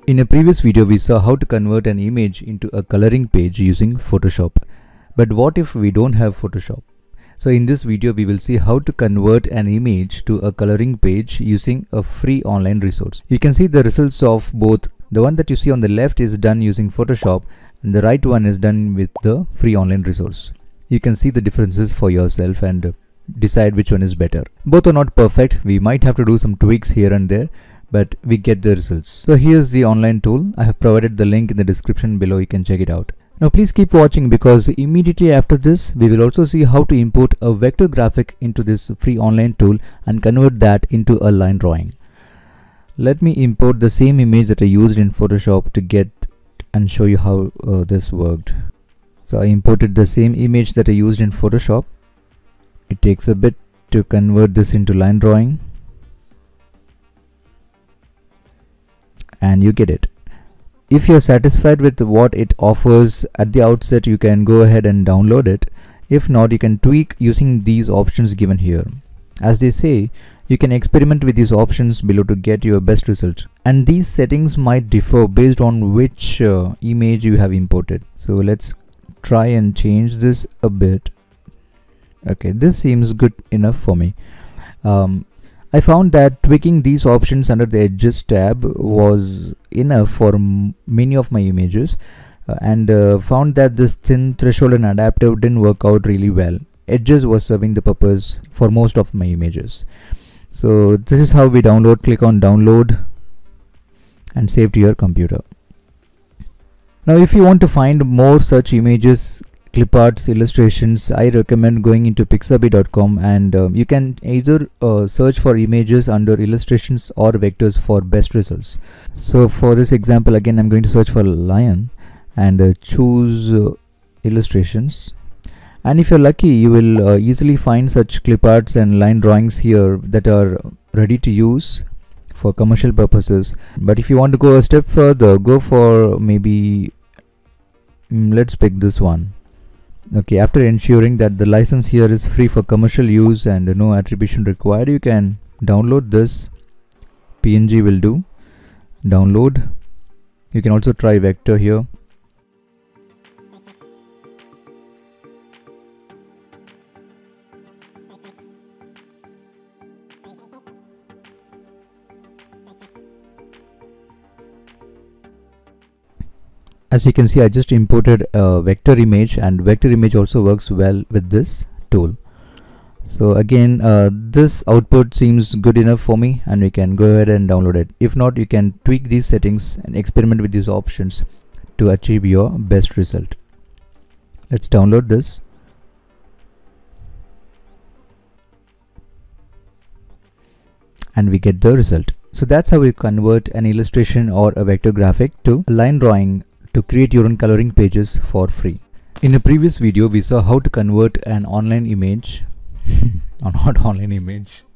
In a previous video, we saw how to convert an image into a coloring page using Photoshop. But what if we don't have Photoshop? So in this video, we will see how to convert an image to a coloring page using a free online resource. You can see the results of both. The one that you see on the left is done using Photoshop, and the right one is done with the free online resource. You can see the differences for yourself and decide which one is better. Both are not perfect. We might have to do some tweaks here and there, but we get the results. So here's the online tool. I have provided the link in the description below. You can check it out. Now please keep watching, because immediately after this we will also see how to import a vector graphic into this free online tool and convert that into a line drawing. Let me import the same image that I used in Photoshop to get and show you how this worked. So I imported the same image that I used in Photoshop. It takes a bit to convert this into line drawing, and you get it. If you're satisfied with what it offers at the outset, you can go ahead and download it. If not, you can tweak using these options given here. As they say, you can experiment with these options below to get your best result. And these settings might differ based on which image you have imported. So let's try and change this a bit. Okay, this seems good enough for me. I found that tweaking these options under the Edges tab was enough for many of my images, and found that this thin threshold and adaptive didn't work out really well. Edges was serving the purpose for most of my images. So this is how we download. Click on download and save to your computer. Now if you want to find more such images, clip arts, illustrations, I recommend going into pixabay.com, and you can either search for images under illustrations or vectors for best results. So for this example, again I'm going to search for lion and choose illustrations, and if you're lucky you will easily find such clip arts and line drawings here that are ready to use for commercial purposes. But if you want to go a step further, go for maybe let's pick this one. Okay, after ensuring that the license here is free for commercial use and no attribution required, you can download this. PNG will do. Download. You can also try vector here. As you can see, I just imported a vector image, and vector image also works well with this tool. So again, this output seems good enough for me, and we can go ahead and download it. If not, you can tweak these settings and experiment with these options to achieve your best result. Let's download this. And we get the result. So that's how we convert an illustration or a vector graphic to a line drawing to create your own coloring pages for free. In a previous video, we saw how to convert an online image not online image